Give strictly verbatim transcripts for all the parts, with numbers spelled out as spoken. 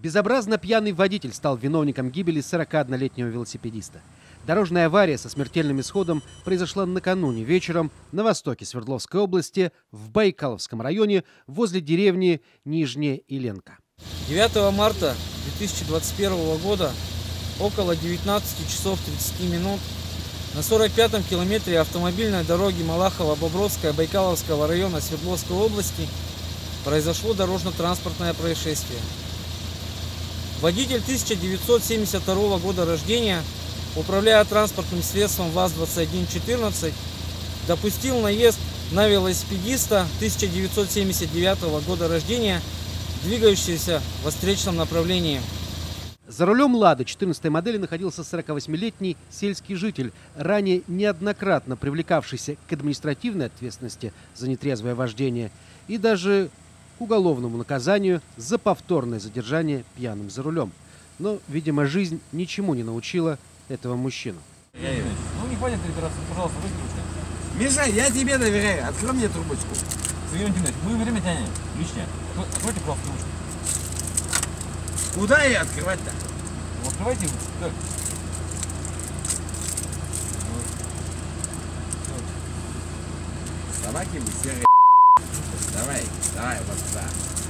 Безобразно пьяный водитель стал виновником гибели сорокаоднолетнего велосипедиста. Дорожная авария со смертельным исходом произошла накануне вечером на востоке Свердловской области, в Байкаловском районе, возле деревни Нижняя Иленка. девятого марта две тысячи двадцать первого года около девятнадцати часов тридцати минут на сорок пятом километре автомобильной дороги Малахово-Бобровская Байкаловского района Свердловской области произошло дорожно-транспортное происшествие. Водитель тысяча девятьсот семьдесят второго года рождения, управляя транспортным средством ВАЗ двадцать один четырнадцать, допустил наезд на велосипедиста тысяча девятьсот семьдесят девятого года рождения, двигающегося во встречном направлении. За рулем «Лады» четырнадцатой модели находился сорокавосьмилетний сельский житель, ранее неоднократно привлекавшийся к административной ответственности за нетрезвое вождение и даже к уголовному наказанию за повторное задержание пьяным за рулем. Но, видимо, жизнь ничему не научила этого мужчину. Ну не хватит разбираться, пожалуйста, выключите. Миша, я тебе доверяю, открой мне трубочку. Сергей Валентинович, мы время тянем, лишнее. Откройте просто трубочку. Куда ее открывать-то? Ну, открывайте, так. Собаки вы серые. Давай, давай, вот сюда.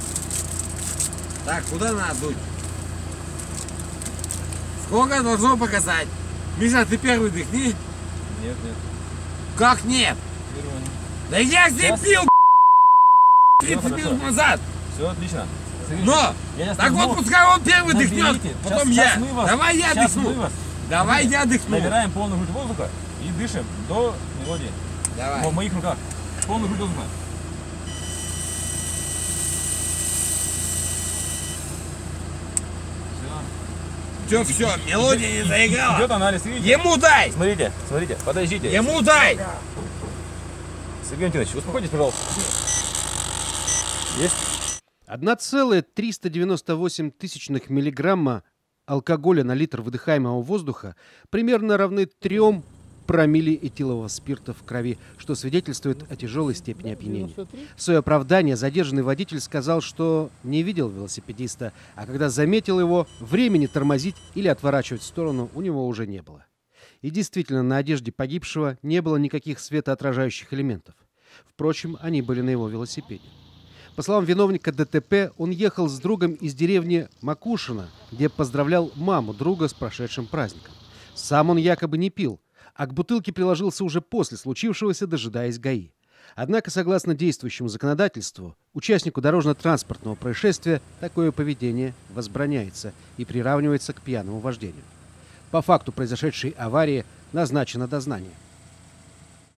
Так, куда надо дуть? Сколько должно показать? Миша, ты первый дыхни. Нет, нет. Как нет? Первый. Да я здесь пил, тридцать минут назад. Все отлично. Сергей, Но, я так вот пускай он первый наберите. дыхнет, потом Сейчас, я. сейчас мы вас, Давай я сейчас дыхну. мы вас. Давай я дыхну. Набираем полную грудь воздуха и дышим до мелодии. Давай. В моих руках. Полную грудь воздуха. Все, все, мелодия не заиграла. Идет анализ, видите? Ему дай! Смотрите, смотрите, подождите. Ему дай! Сергей Валентинович, успокойтесь, пожалуйста. Есть? одна целая триста девяносто восемь тысячных миллиграмма алкоголя на литр выдыхаемого воздуха примерно равны трем промилле этилового спирта в крови, что свидетельствует о тяжелой степени опьянения. В свое оправдание задержанный водитель сказал, что не видел велосипедиста, а когда заметил его, времени тормозить или отворачивать в сторону у него уже не было. И действительно, на одежде погибшего не было никаких светоотражающих элементов. Впрочем, они были на его велосипеде. По словам виновника ДТП, он ехал с другом из деревни Макушино, где поздравлял маму друга с прошедшим праздником. Сам он якобы не пил, а к бутылке приложился уже после случившегося, дожидаясь ГАИ. Однако, согласно действующему законодательству, участнику дорожно-транспортного происшествия такое поведение возбраняется и приравнивается к пьяному вождению. По факту произошедшей аварии назначено дознание.